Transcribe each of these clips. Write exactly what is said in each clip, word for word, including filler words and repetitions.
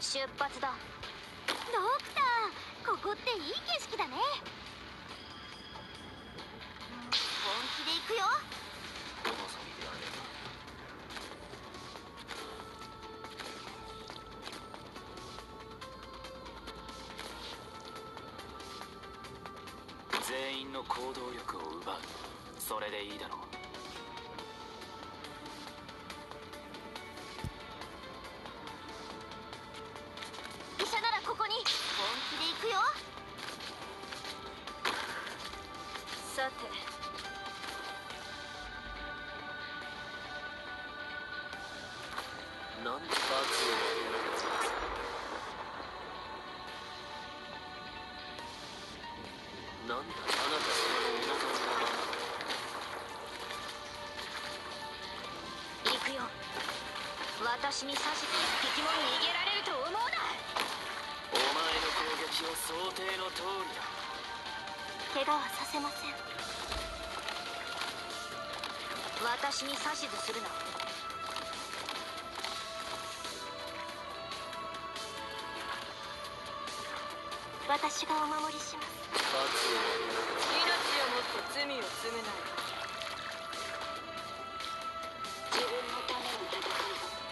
出発だ。ドクター、ここっていい景色だね。本気で行くよ。 お望みであれば。全員の行動力を奪う。それでいいだろう。 医者ならここに。本気で行くよ。さて、 なんで罰を与えなかった。なんだ、あなた様のお望みのまま。 行くよ。私に指して一匹も逃げられると思うな。 お前の攻撃は想定の通りだ。 怪我はさせません。私に指図するな。私がお守りします。 罰を与えなかった。 命をもって罪を償い。自分のために戦う。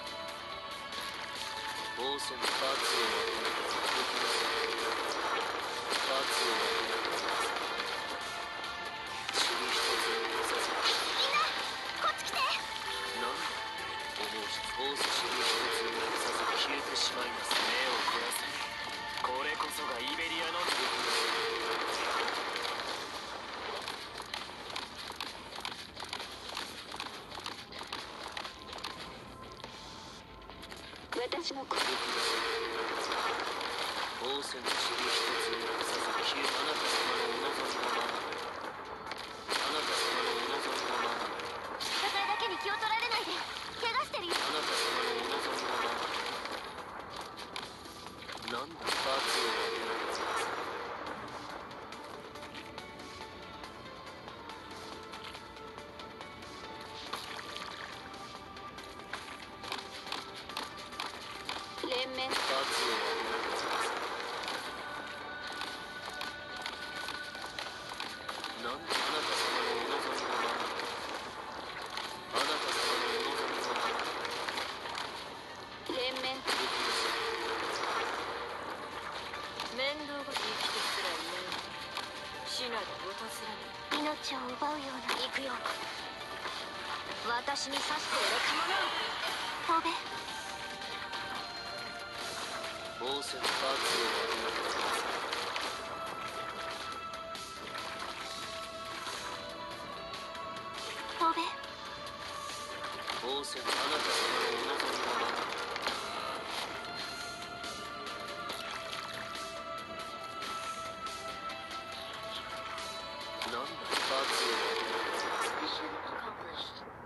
王翦、罰を与えなかった。罰を与えなかった。塵一つ残さず。 みんなこっち来て。 なんだ、思うし王翦、塵一つ残さず消えてしまいます。目を凝らせ。これこそがイベリアの敵私の声。 王翦の塵一つ残さず消え、あなた様のお望みのまま。あなた様のお望みのまま。 それだけに気を取られないで。怪我してるよ。 あなた様のお望みのまま。なんだ、罰を与えなかった。 連綿。 罰を与えなかった。なんで、あなた様のお望みのまま。あなた様のお望みのまま。 連綿。面倒が生きてすらいない。死など訪れない。 命を奪うような。行くよ。私に指しておきもの。飛べ。 王翦、罰を与えなかった。 飛べ。 王翦、あなた様のお望みのまま。なんだ、罰を与えなかった。 Mission accomplished.